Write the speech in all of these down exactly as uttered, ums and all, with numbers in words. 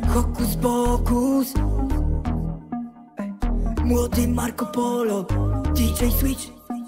Hokus pokus, ej. Młody Marco Polo, D J Switch.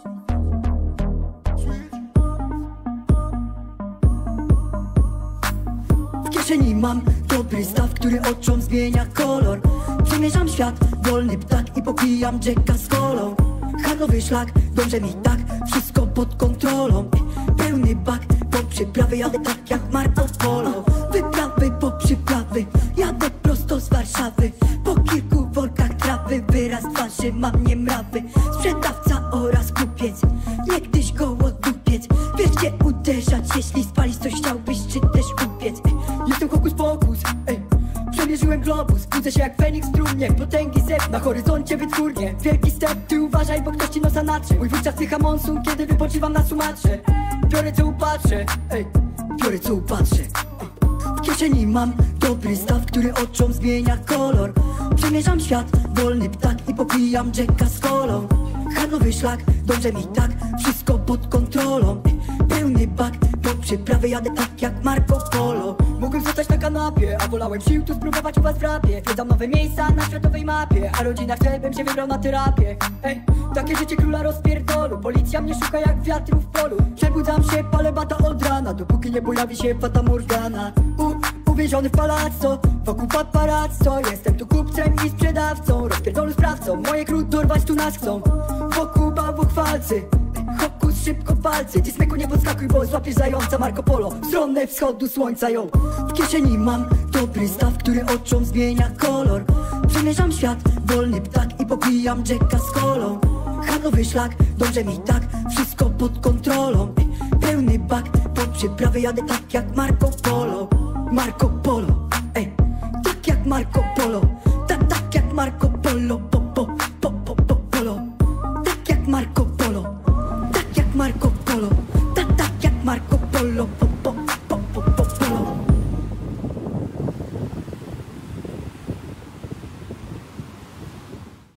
W kieszeni mam dobry staw, który oczom zmienia kolor. Przemierzam świat, wolny ptak i popijam Jacka z kolą. Handlowy szlak, dobrze mi tak, wszystko pod kontrolą. Pełny bak, po przyprawy jadę tak jak Marco Polo. Wyprawy po przyprawy, jadę prosto z Warszawy. Po kilku workach trawy, wyraz twarzy mam nie mrawy. Sprzedawca oraz kupiec, niegdyś gołodupiec. Wiesz gdzie uderzać, jeśli spalić coś chciałbyś, czy też upiec. Jestem hokus pokus, ej. Przemierzyłem globus, budzę się jak Feniks w trumnie. Potęgi zep, na horyzoncie wytwórnie. Wielki step, ty uważaj, bo ktoś ci nosa natrze. Mój wódca wtycha monsun, kiedy wypoczywam na Sumatrze. Biorę co upatrzę, ej. Biorę co upatrzę, ej. W kieszeni mam dobry staw, który oczom zmienia kolor. Przemierzam świat, wolny ptak i popijam Jacka z kolą. Handlowy szlak, dobrze mi tak, wszystko pod kontrolą. Pełny bak, po przyprawy jadę tak jak Marco Polo. Mógłbym zostać na kanapie, a wolałem sił tu spróbować u was w rapie. Zwiedzam nowe miejsca na światowej mapie, a rodzina chce, bym się wybrał na terapię. Ej, takie życie króla rozpierdolu, policja mnie szuka jak wiatru w polu. Przebudzam się, palę bata od rana, dopóki nie pojawi się Fata Morgana. U, uwięziony w palazzo, wokół paparazzo. Jestem tu kupcem i sprzedawcą, rozpierdolu sprawcą. Moje krót dorwać tu nas chcą, wokół bałwochwalcy. Hokus, szybko palcy, ty smyku nie podskakuj, bo złapiesz zająca Marco Polo. W stronę wschodu słońca ją. W kieszeni mam dobry staw, który oczom zmienia kolor. Przemierzam świat, wolny ptak i popijam Jacka z kolą. Handlowy szlak, dobrze mi tak, wszystko pod kontrolą. Pełny bak, po przyprawy jadę tak jak Marco Polo. Marco Polo, ej, tak jak Marco Polo. Tak, tak jak Marco Polo, po, po, po, po, po, polo. Tak jak Marco Polo, tak jak Marco Polo, tak, tak jak Marco Polo, po,